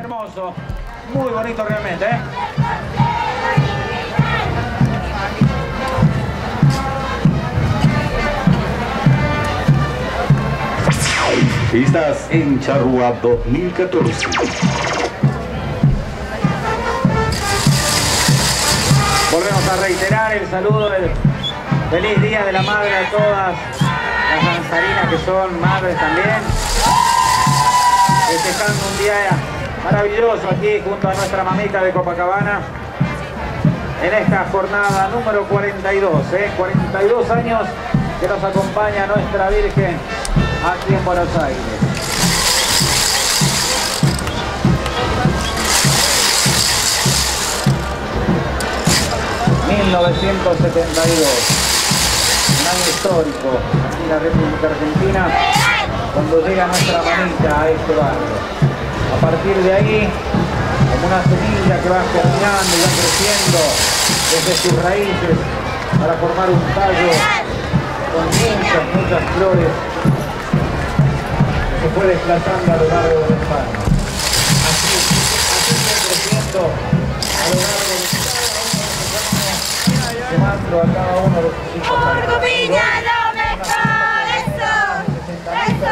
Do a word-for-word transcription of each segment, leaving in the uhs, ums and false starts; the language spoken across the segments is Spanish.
Hermoso, muy bonito realmente, ¿eh? Estás en Charrúa dos mil catorce. Volvemos a reiterar el saludo del feliz Día de la Madre a todas las danzarinas que son madres también. Festejando un día maravilloso aquí junto a nuestra mamita de Copacabana en esta jornada número cuarenta y dos, ¿eh? cuarenta y dos años que nos acompaña nuestra Virgen aquí en Buenos Aires. mil novecientos setenta y dos, un año histórico aquí en la República Argentina, cuando llega nuestra mamita a este barrio. A partir de ahí, como una semilla que va germinando y va creciendo desde sus raíces para formar un tallo con muchas, muchas flores que se fue desplazando a lo largo de España. Así, así fue creciendo a lo largo de llevando a cada uno de sus hijos. ¡Urco Piña, lo mejor! ¡Eso! ¡Eso!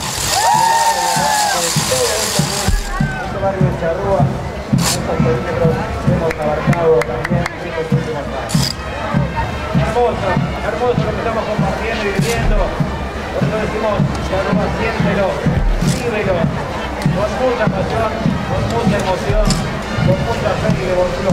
Este barrio de Charrúa, estos perímetros que hemos abarcado también estos últimos años. Hermoso, hermoso lo que estamos compartiendo y viviendo. Por eso decimos, Charrúa, siéntelo, vívelo, con mucha pasión, con mucha emoción, con mucha fe y devoción.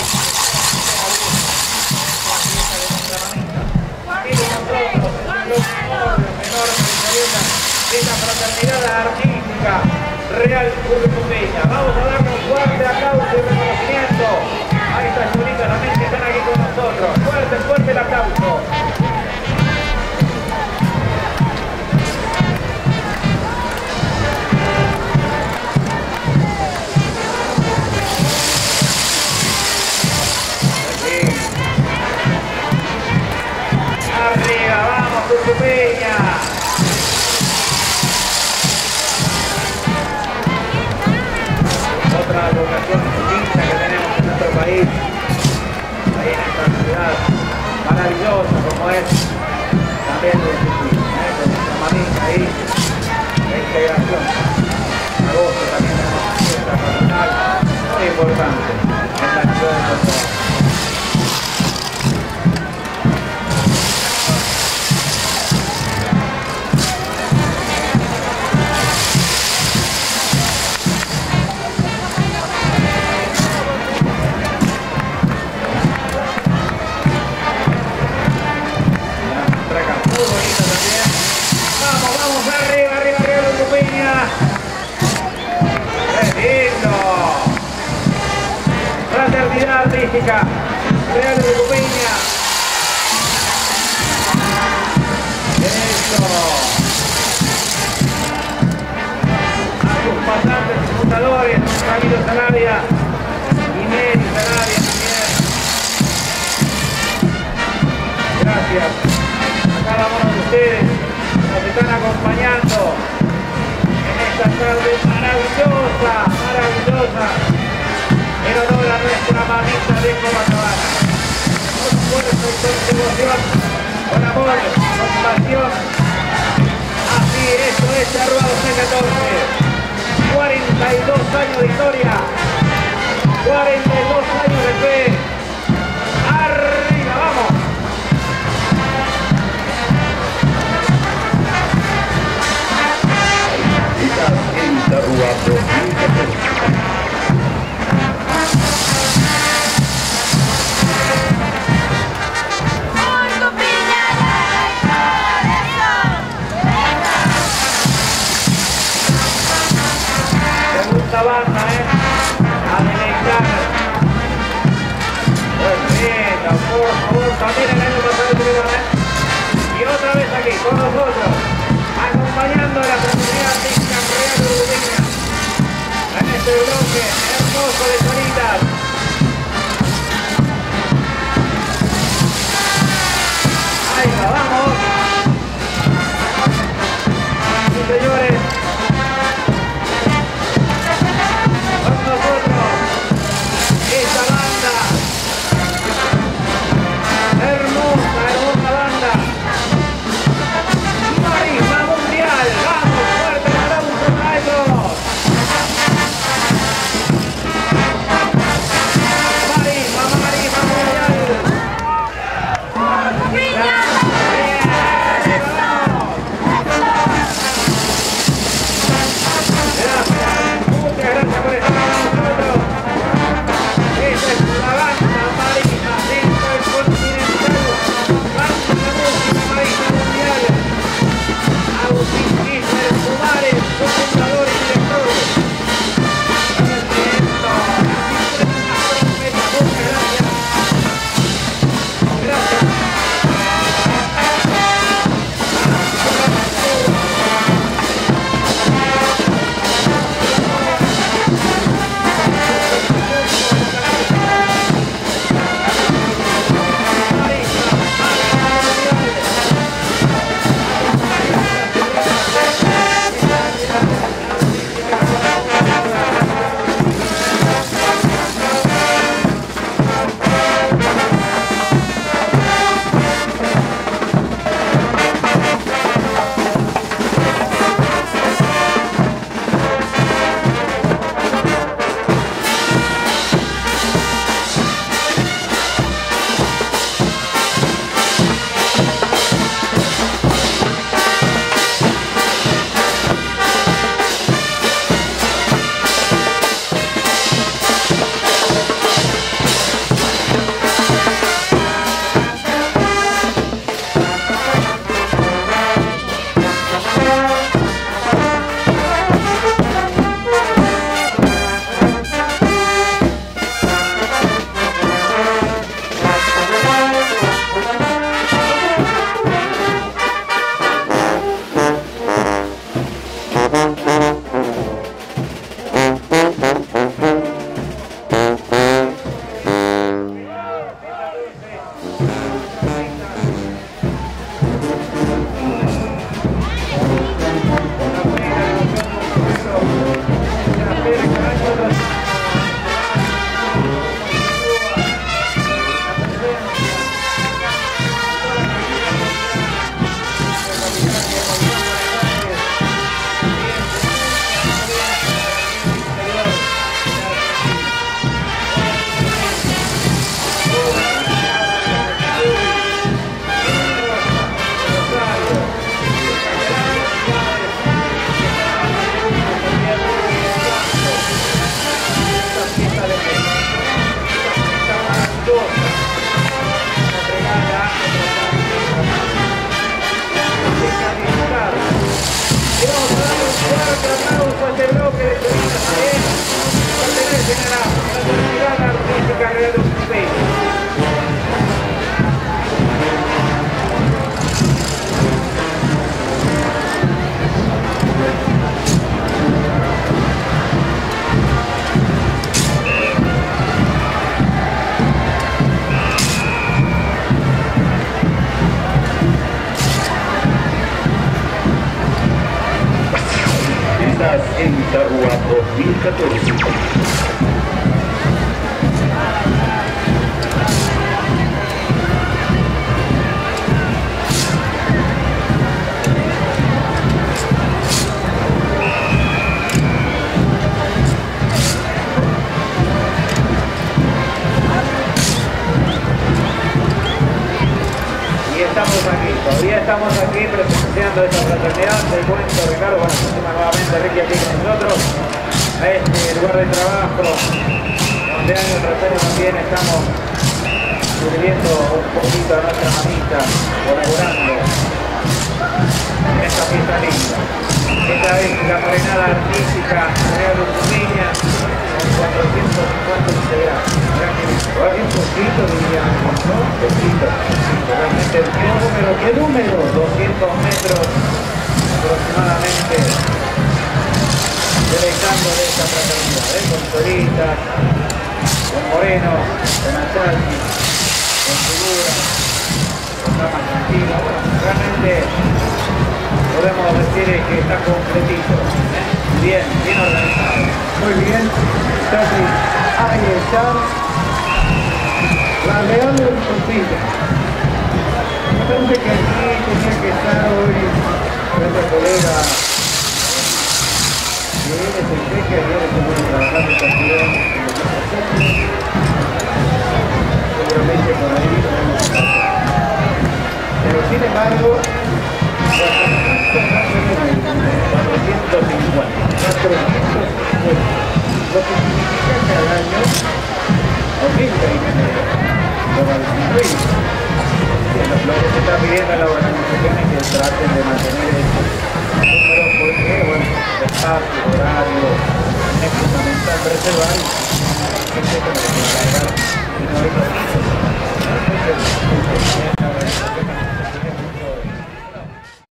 Esta fraternidad artística real urcopeña. Vamos a darle un fuerte aplauso y reconocimiento a estas cholitas también que están aquí con nosotros. Fuerte, fuerte el aplauso. Arriba, vamos urcopeña. Otra locación distinta que tenemos en nuestro país, ahí en esta ciudad maravillosa como es también de ¿eh? Con nuestra mamita ahí, la integración. En agosto también tenemos una fiesta patronal muy importante en la ciudad de Puerto Rico. Fraternidad artística real de Urcopeña. Eso. A sus pasantes y fundadores, Camilo Sarabia y Mary Sarabia también. Gracias a cada uno de ustedes que nos están acompañando en esta tarde maravillosa, maravillosa. En honor a nuestra mamita de Copacabana. Con esfuerzo y con devoción, con amor, con pasión. Así, esto es Charrúa dos mil catorce. cuarenta y dos años de historia. cuarenta y dos años de fe. ¡Arriba, vamos! Estás en Charrúa dos mil catorce. Segunda banda, ¿eh? A deleitar. Pues bien, por favor, también el año pasado estuvieron, ¿eh? Y otra vez aquí, con nosotros, acompañando a la fraternidad artística real de Urcopeña en este bloque hermoso de cholitas. Ahí va, vamos. Sí, señores. mil catorce. Estamos aquí, todavía estamos aquí presenciando esta fraternidad. Te cuento, Ricardo, bueno, encima nuevamente Ricky aquí con nosotros, a este lugar de trabajo, donde año tras año también estamos sirviendo un poquito a nuestra mamita, colaborando en esta fiesta linda. Esta es la frenada artística Real Urcumiña, con cuatrocientos cincuenta integrantes. Un poquito diríamos, ¿no? Poquito, poquito. Realmente, ¿qué número? ¿Qué número? doscientos metros aproximadamente, deleitando de esta fraternidad, ¿eh? Con Toritas, con Moreno, con Achati, con Figura, con Damas Tranquila. Bueno, realmente podemos decir que está completito, ¿eh? Bien, bien organizado. Muy bien, Tati, ahí está la Real del Portillo. Me parece que aquí tenía que estar hoy nuestra colega que es el jefe, ayer estuvo trabajando también en los otros, seguramente por ahí tenemos que pasar. Pero sin embargo, cuatrocientos cincuenta. lo que significa que al año aumenta y por el circuito. Lo que se está pidiendo a la organización es que traten de mantener estos números porque, bueno, el espacio, el horario, es fundamental preservar y que se puede cargar y no hay